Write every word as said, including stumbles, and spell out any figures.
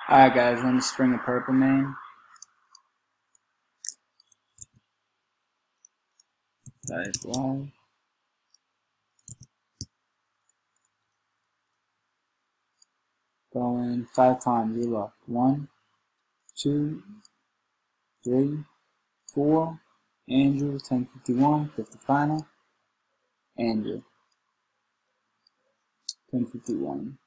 Alright guys, run the Spring of Purple main. That is live. Going five times, you luck. One, two, three, four. Andrew, ten fifty-one, fifty final. Andrew, ten fifty-one.